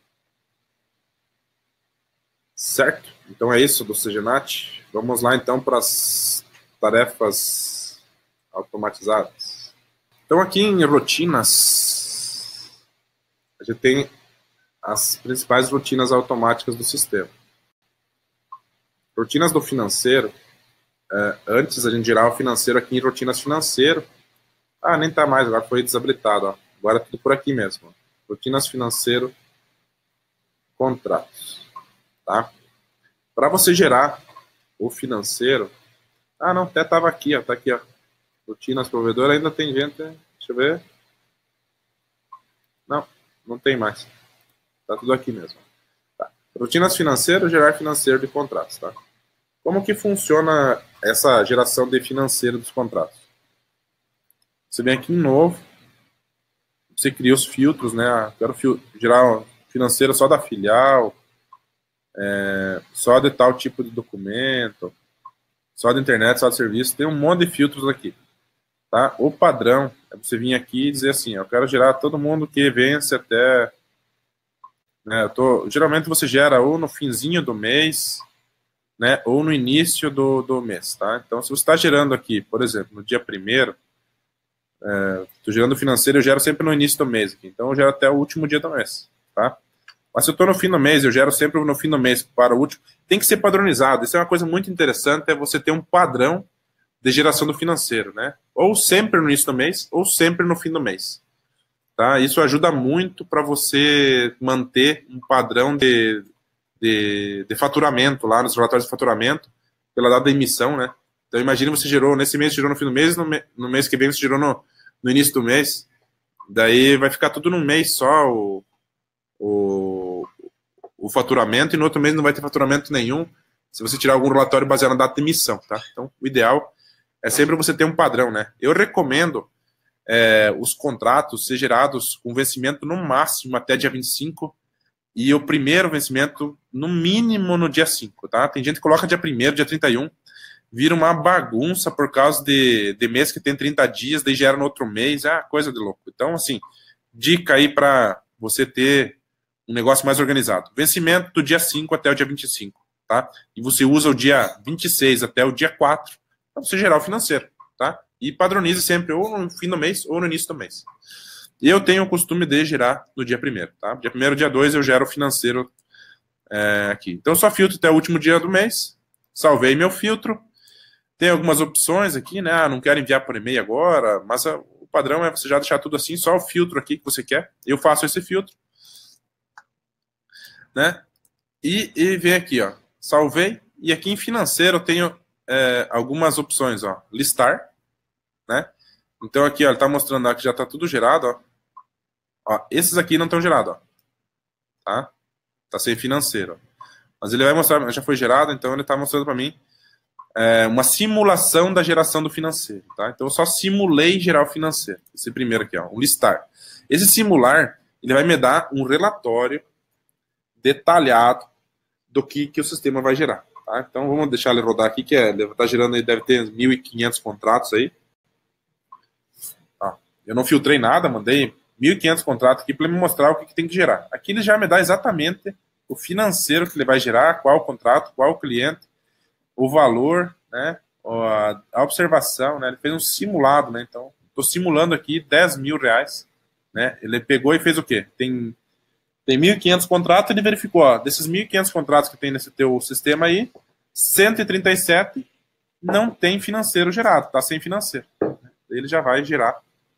Certo? Então é isso do Segenat. Vamos lá então para as tarefas automatizadas. Então aqui em rotinas, a gente tem as principais rotinas automáticas do sistema. Rotinas do financeiro, é, antes a gente girava o financeiro aqui em rotinas financeiro. Ah, nem tá mais, agora foi desabilitado. Ó. Agora é tudo por aqui mesmo. Ó. Rotinas financeiro, contratos. Tá? Para você gerar o financeiro... Ah, não, até estava aqui, ó, tá aqui, ó. Rotinas provedor, ainda tem gente... Deixa eu ver. Não, não tem mais. Tá tudo aqui mesmo. Tá. Rotinas financeiro, gerar financeiro de contratos, tá? Como que funciona essa geração de financeiro dos contratos? Você vem aqui em novo, você cria os filtros, né? Ah, quero fil gerar financeiro só da filial, é, só de tal tipo de documento, só da internet, só de serviço. Tem um monte de filtros aqui, tá? O padrão é você vir aqui e dizer assim, eu quero gerar todo mundo que vence até... Né, eu tô, geralmente você gera ou no finzinho do mês, né, ou no início do, do mês, tá? Então, se você está gerando aqui, por exemplo, no dia primeiro, estou é, gerando financeiro, eu gero sempre no início do mês aqui, então eu gero até o último dia do mês, tá? Mas se eu estou no fim do mês, eu gero sempre no fim do mês para o último. Tem que ser padronizado. Isso é uma coisa muito interessante, é você ter um padrão de geração do financeiro, né? Ou sempre no início do mês, ou sempre no fim do mês. Tá? Isso ajuda muito para você manter um padrão de, de, de faturamento lá nos relatórios de faturamento, pela data da emissão, né? Então imagine você gerou, nesse mês gerou no fim do mês, no, me, no mês que vem você gerou no, no início do mês. Daí vai ficar tudo num mês só, o O, o faturamento, e no outro mês não vai ter faturamento nenhum se você tirar algum relatório baseado na data de emissão, tá? Então, o ideal é sempre você ter um padrão, né? Eu recomendo é, os contratos ser gerados com vencimento no máximo até dia vinte e cinco e o primeiro vencimento no mínimo no dia cinco, tá? Tem gente que coloca dia primeiro, dia trinta e um, vira uma bagunça por causa de, de mês que tem trinta dias, daí gera no outro mês, é coisa de louco. Então, assim, dica aí para você ter um negócio mais organizado. Vencimento do dia cinco até o dia vinte e cinco, tá? E você usa o dia vinte e seis até o dia quatro para você gerar o financeiro, tá? E padronize sempre ou no fim do mês ou no início do mês. E eu tenho o costume de gerar no dia primeiro, tá? Dia primeiro, dia dois eu gero o financeiro é, aqui. Então eu só filtro até o último dia do mês, salvei meu filtro, tem algumas opções aqui, né? Ah, não quero enviar por e-mail agora, mas a, o padrão é você já deixar tudo assim, só o filtro aqui que você quer. Eu faço esse filtro, né? E, e vem aqui, ó, salvei, e aqui em financeiro eu tenho é, algumas opções, ó, listar, né? Então aqui, ó, ele tá mostrando ó, que já tá tudo gerado, ó. Ó, esses aqui não estão gerados, ó, tá? Tá sem financeiro. Mas ele vai mostrar, já foi gerado, então ele tá mostrando para mim é, uma simulação da geração do financeiro, tá? Então eu só simulei gerar o financeiro, esse primeiro aqui, ó, um listar. Esse simular, ele vai me dar um relatório detalhado do que, que o sistema vai gerar. Tá? Então vamos deixar ele rodar aqui, que é, ele está gerando aí, deve ter mil e quinhentos contratos aí. Tá. Eu não filtrei nada, mandei mil e quinhentos contratos aqui para ele me mostrar o que, que tem que gerar. Aqui ele já me dá exatamente o financeiro que ele vai gerar, qual contrato, qual cliente, o valor, né, a observação, né, ele fez um simulado, né, então estou simulando aqui dez mil reais, né, ele pegou e fez o quê? Tem Tem mil e quinhentos contratos, ele verificou, ó, desses mil e quinhentos contratos que tem nesse teu sistema aí, cento e trinta e sete não tem financeiro gerado, tá sem financeiro. Ele já vai gerar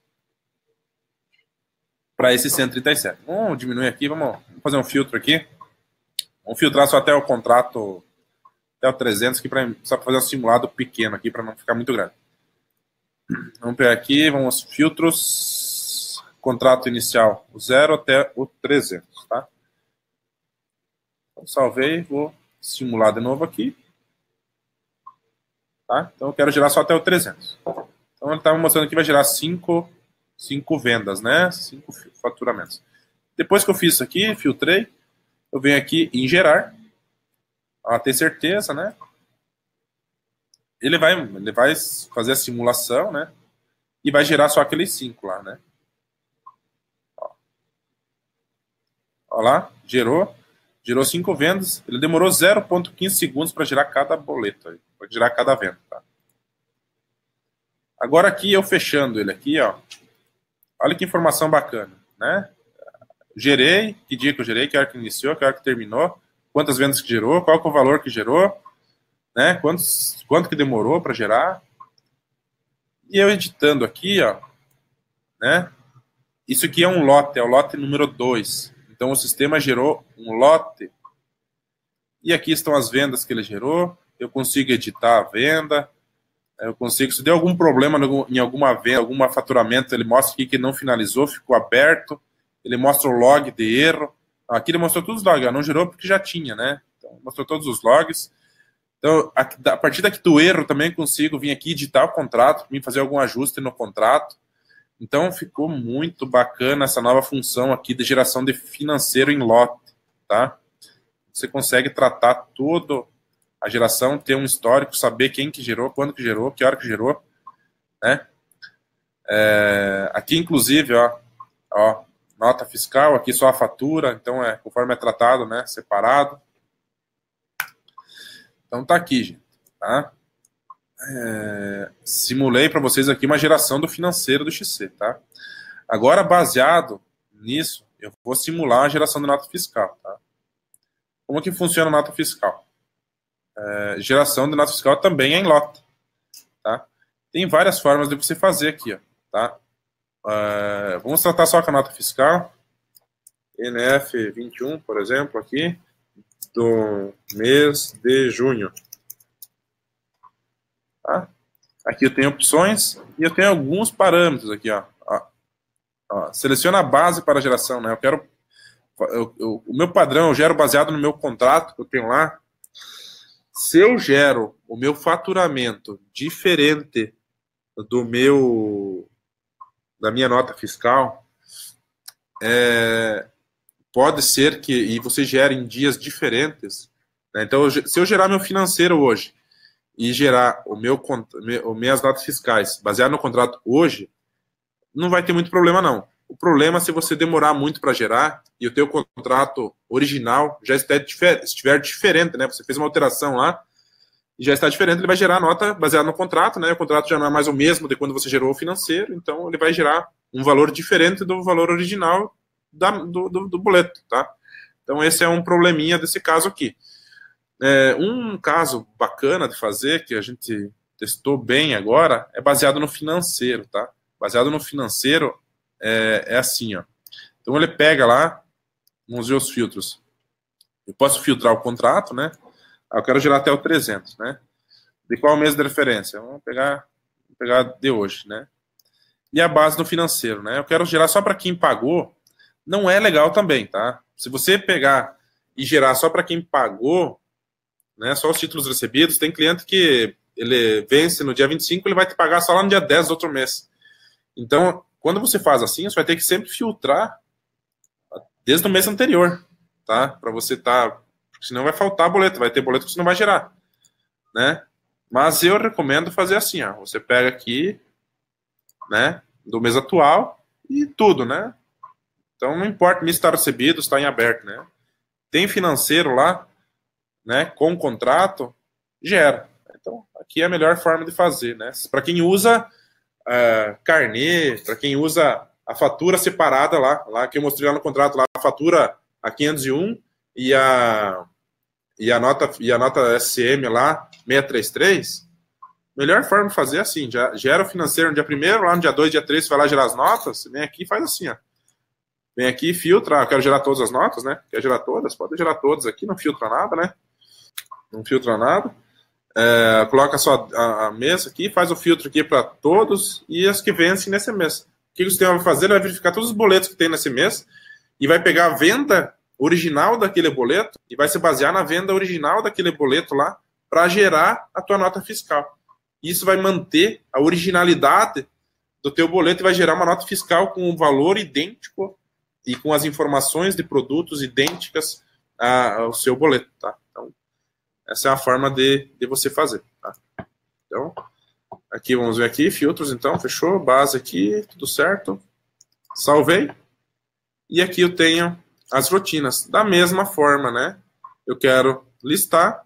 para esse cento e trinta e sete. Vamos diminuir aqui, vamos fazer um filtro aqui. Vamos filtrar só até o contrato, até o trezentos, aqui pra, só para fazer um simulado pequeno aqui, para não ficar muito grande. Vamos pegar aqui, vamos filtros, contrato inicial, o zero até o trezentos, tá? Então, salvei, vou simular de novo aqui. Tá? Então eu quero gerar só até o trezentos. Então ele estava mostrando que vai gerar cinco, cinco vendas, né? cinco faturamentos. Depois que eu fiz isso aqui, filtrei, eu venho aqui em gerar, para ter certeza, né? Ele vai, ele vai fazer a simulação, né? E vai gerar só aqueles cinco lá, né? Ó. Ó lá, gerou. Gerou cinco vendas. Ele demorou zero vírgula quinze segundos para gerar cada boleto, para gerar cada venda, tá? Agora aqui, eu fechando ele aqui, ó. Olha que informação bacana, né? Gerei, que dia que eu gerei, que hora que iniciou, que hora que terminou, quantas vendas que gerou, qual que é o valor que gerou, né? Quantos, quanto que demorou para gerar. E eu editando aqui, ó, né? Isso aqui é um lote, é o lote número dois. Então o sistema gerou um lote. E aqui estão as vendas que ele gerou. Eu consigo editar a venda. Eu consigo, se deu algum problema em alguma venda, algum faturamento, ele mostra aqui que não finalizou, ficou aberto. Ele mostra o log de erro. Aqui ele mostrou todos os logs, não gerou porque já tinha, né? Então, mostrou todos os logs. Então, a partir daqui do erro também consigo vir aqui editar o contrato, vir fazer algum ajuste no contrato. Então, ficou muito bacana essa nova função aqui de geração de financeiro em lote, tá? Você consegue tratar toda a geração, ter um histórico, saber quem que gerou, quando que gerou, que hora que gerou, né? É, aqui, inclusive, ó, ó, nota fiscal, aqui só a fatura, então é conforme é tratado, né, separado. Então tá aqui, gente, tá? É, simulei para vocês aqui uma geração do financeiro do X C, tá? Agora, baseado nisso, eu vou simular a geração de nota fiscal, tá? Como que funciona a nota fiscal? É, geração de nota fiscal também é em lote, tá? Tem várias formas de você fazer aqui, ó, tá? Uh, vamos tratar só com a nota fiscal. N F vinte e um, por exemplo, aqui, do mês de junho. Tá? Aqui eu tenho opções e eu tenho alguns parâmetros aqui, ó. Ó, ó, seleciona a base para a geração, né? Eu quero, eu, eu, o meu padrão eu gero baseado no meu contrato que eu tenho lá. Se eu gero o meu faturamento diferente do meu da minha nota fiscal, é, pode ser que e você gere em dias diferentes, né? Então, eu, se eu gerar meu financeiro hoje e gerar o meu, o minhas notas fiscais baseado no contrato hoje, não vai ter muito problema, não. O problema é se você demorar muito para gerar e o teu contrato original já estiver, estiver diferente, né? Você fez uma alteração lá e já está diferente, ele vai gerar a nota baseada no contrato, né? O contrato já não é mais o mesmo de quando você gerou o financeiro, então ele vai gerar um valor diferente do valor original da, do, do, do boleto, tá? Então esse é um probleminha desse caso aqui. É, um caso bacana de fazer, que a gente testou bem agora, é baseado no financeiro, tá? Baseado no financeiro é, é assim, ó. Então ele pega lá, vamos ver os filtros. Eu posso filtrar o contrato, né? Eu quero gerar até o trezentos, né? De qual mês de referência? Vamos pegar, vamos pegar de hoje, né? E a base no financeiro, né? Eu quero gerar só para quem pagou. Não é legal também, tá? Se você pegar e gerar só para quem pagou, né? Só os títulos recebidos, tem cliente que ele vence no dia vinte e cinco, ele vai te pagar só lá no dia dez do outro mês. Então, quando você faz assim, você vai ter que sempre filtrar desde o mês anterior, tá? Para você estar... Tá, senão vai faltar boleto, vai ter boleto que você não vai gerar, né? Mas eu recomendo fazer assim, ó. Você pega aqui, né, do mês atual e tudo, né? Então não importa, me está recebido, está em aberto, né? Tem financeiro lá, né, com contrato, gera. Então aqui é a melhor forma de fazer, né? Para quem usa uh, carnê, para quem usa a fatura separada lá, lá que eu mostrei lá no contrato, lá a fatura a quinhentos e um e a e a nota e a nota S M lá seiscentos e trinta e três, melhor forma de fazer é assim, já gera o financeiro no dia primeiro, lá no dia dois, dia três, você vai lá gerar as notas, você vem aqui e faz assim, ó. Vem aqui e filtra, eu quero gerar todas as notas, né? Quer gerar todas? Pode gerar todas aqui, não filtra nada, né? Não filtra nada. É, coloca só a, a mesa aqui, faz o filtro aqui para todos e as que vencem nesse mês. O que o sistema vai fazer? Ele vai verificar todos os boletos que tem nesse mês e vai pegar a venda original daquele boleto e vai se basear na venda original daquele boleto lá para gerar a tua nota fiscal. Isso vai manter a originalidade do teu boleto e vai gerar uma nota fiscal com um valor idêntico e com as informações de produtos idênticas ao seu boleto, tá? Então, essa é a forma de, de você fazer, tá? Então, aqui, vamos ver aqui, filtros, então, fechou, base aqui, tudo certo. Salvei. E aqui eu tenho as rotinas. Da mesma forma, né? Eu quero listar.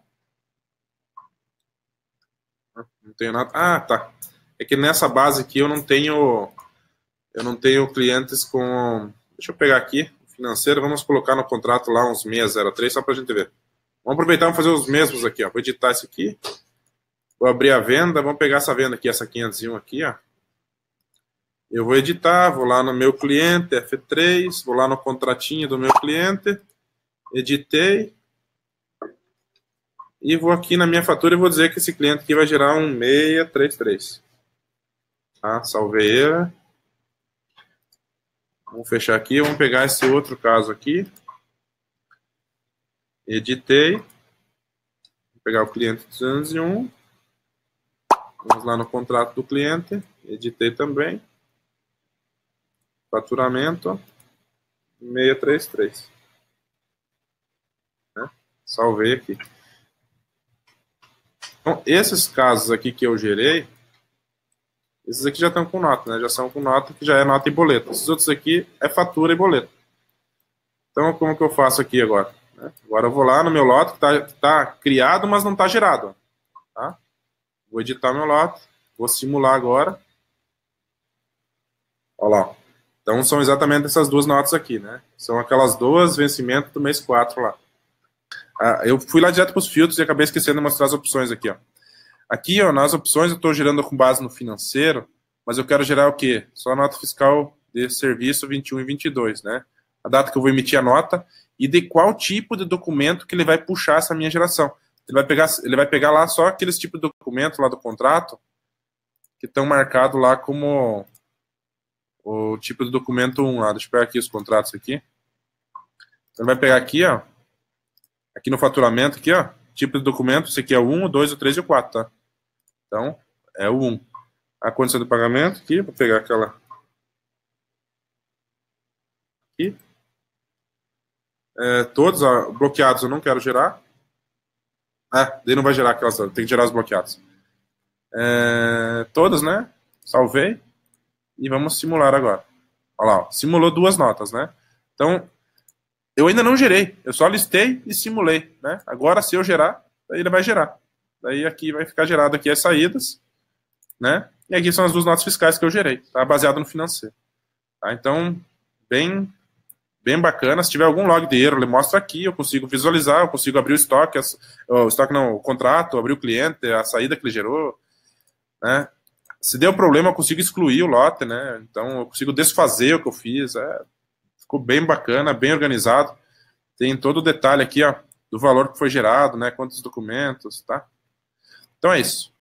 Não tenho nada. Ah, tá. É que nessa base aqui eu não tenho, eu não tenho clientes com... Deixa eu pegar aqui, financeiro, vamos colocar no contrato lá uns seis zero três, só para a gente ver. Vamos aproveitar e fazer os mesmos aqui, ó. Vou editar esse aqui. Vou abrir a venda, vamos pegar essa venda aqui, essa quinhentos e um aqui, ó. Eu vou editar, vou lá no meu cliente, F três, vou lá no contratinho do meu cliente, editei. E vou aqui na minha fatura e vou dizer que esse cliente aqui vai gerar um seis três três. Tá, salvei ele. Vamos fechar aqui, vamos pegar esse outro caso aqui. Editei. Vou pegar o cliente duzentos e um. Vamos lá no contrato do cliente. Editei também. Faturamento. seis três três. Né? Salvei aqui. Então, esses casos aqui que eu gerei, esses aqui já estão com nota, né? Já são com nota, que já é nota e boleto. Esses outros aqui é fatura e boleto. Então, como que eu faço aqui agora? Agora eu vou lá no meu lote, que está tá criado, mas não está gerado. Tá? Vou editar meu lote, vou simular agora. Olha lá. Então, são exatamente essas duas notas aqui, né? São aquelas duas vencimentos do mês quatro lá. Ah, eu fui lá direto para os filtros e acabei esquecendo de mostrar as opções aqui, ó. Aqui, ó, nas opções eu estou gerando com base no financeiro, mas eu quero gerar o quê? Só a nota fiscal de serviço vinte e um e vinte e dois, né? A data que eu vou emitir a nota e de qual tipo de documento que ele vai puxar essa minha geração. Ele vai pegar, ele vai pegar lá só aqueles tipos de documentos lá do contrato que estão marcados lá como o tipo de documento um lá. Deixa eu pegar aqui os contratos aqui. Então, ele vai pegar aqui, ó, aqui no faturamento, aqui, ó, tipo de documento, esse aqui é o um, o dois, o três e o quatro, tá? Então, é o um. A condição de pagamento, aqui, vou pegar aquela aqui. É, todos ó, bloqueados eu não quero gerar. Ah, daí não vai gerar aquelas, tem que gerar os bloqueados. É, todas, né? Salvei. E vamos simular agora. Olha lá, ó, simulou duas notas, né? Então, eu ainda não gerei. Eu só listei e simulei, né? Agora, se eu gerar, daí ele vai gerar. Daí aqui vai ficar gerado aqui as saídas, né? E aqui são as duas notas fiscais que eu gerei, tá? Baseado no financeiro. Tá? Então, bem... bem bacana. Se tiver algum log de erro, ele mostra aqui, eu consigo visualizar, eu consigo abrir o estoque, o estoque não, o contrato, abrir o cliente, a saída que ele gerou, né? Se deu problema, eu consigo excluir o lote, né? Então, eu consigo desfazer o que eu fiz, é, ficou bem bacana, bem organizado, tem todo o detalhe aqui, ó, do valor que foi gerado, né? Quantos documentos, tá? Então é isso.